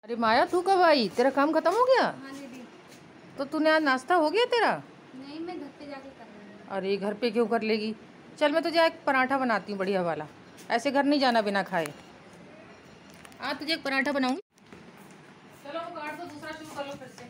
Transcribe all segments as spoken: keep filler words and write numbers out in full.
अरे माया, तू कब आई? तेरा काम खत्म हो गया? हाँ दीदी। तो तूने आज नाश्ता हो गया तेरा? नहीं, मैं घर पे जाके कर रही हूँ। अरे घर पे क्यों कर लेगी? चल मैं तुझे एक पराठा बनाती हूँ बढ़िया वाला। ऐसे घर नहीं जाना बिना खाए। आज तुझे एक पराठा बनाऊंगी। चलो वो काट दो, दूसरा शुरू कर लो फिर से।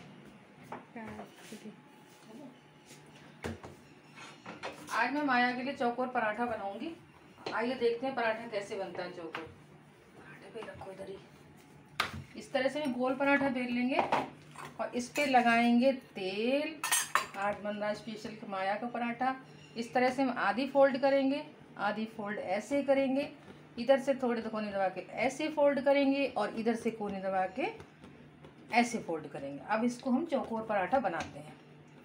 आज मैं माया के लिए चौकोर पराठा बनाऊंगी। आइए देखते हैं पराठा कैसे बनता है। चौकोर पराठे पे रखो इधर ही। इस तरह से गोल पराठा बेल लेंगे और इस पे लगाएंगे तेल। आज बन रहा है स्पेशल माया का पराठा। इस तरह से हम आधी फोल्ड करेंगे, आधी फोल्ड ऐसे करेंगे, इधर से थोड़े कोने दबा के ऐसे फोल्ड करेंगे और इधर से कोने दबा के ऐसे फोल्ड करेंगे। अब इसको हम चौकोर पराठा बनाते हैं।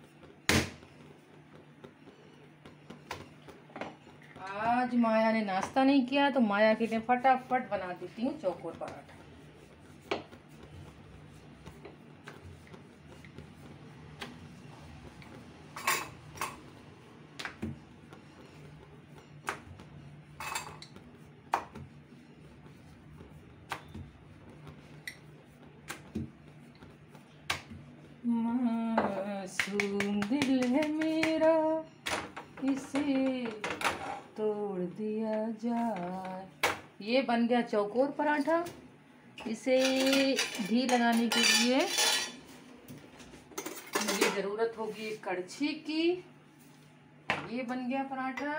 आज माया ने नाश्ता नहीं किया तो माया के लिए फटाफट बना देती हूँ चौकोर पराठा। मासूम दिल है मेरा, इसे तोड़ दिया जाए। ये बन गया चौकोर पराठा। इसे घी लगाने के लिए मुझे ज़रूरत होगी एक कड़छी की। ये बन गया पराठा।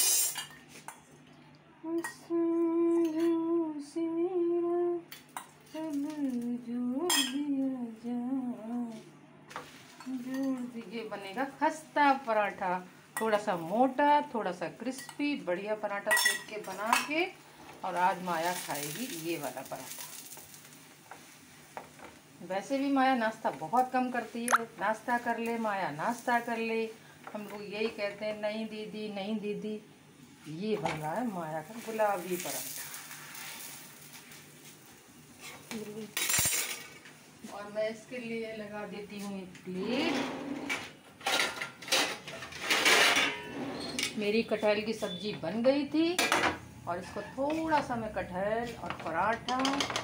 ये बनेगा खस्ता पराठा, थोड़ा सा मोटा, थोड़ा सा क्रिस्पी, बढ़िया पराठा सेक के बना के। और आज माया खाएगी ये वाला पराठा। वैसे भी माया नाश्ता बहुत कम करती है। नाश्ता कर ले माया, नाश्ता कर ले। हम लोग यही कहते हैं, नहीं दीदी नहीं दीदी। ये बन रहा है माया का गुलाबी पराठा। और मैं इसके लिए लगा देती हूँ एक प्लेट। मेरी कटहल की सब्जी बन गई थी और इसको थोड़ा सा मैं कटहल और पराठा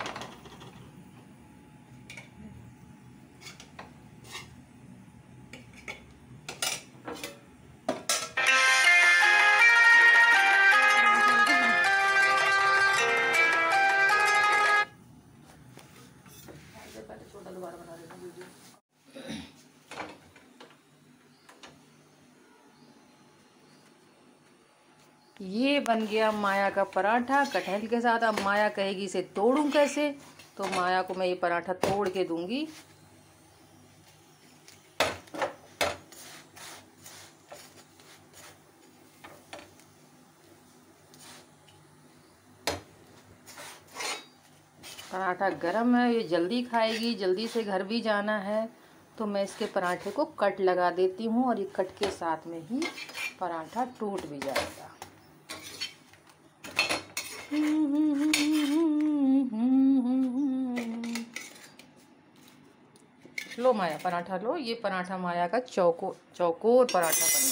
छोटा दोबारा बना देता हूँ। ये बन गया माया का पराठा कटहल के साथ। अब माया कहेगी इसे तोड़ूं कैसे, तो माया को मैं ये पराठा तोड़ के दूंगी। पराठा गरम है, ये जल्दी खाएगी, जल्दी से घर भी जाना है, तो मैं इसके पराठे को कट लगा देती हूँ और ये कट के साथ में ही पराठा टूट भी जाएगा। लो माया पराठा लो। ये पराठा माया का चौको चौकोर पराठा बना।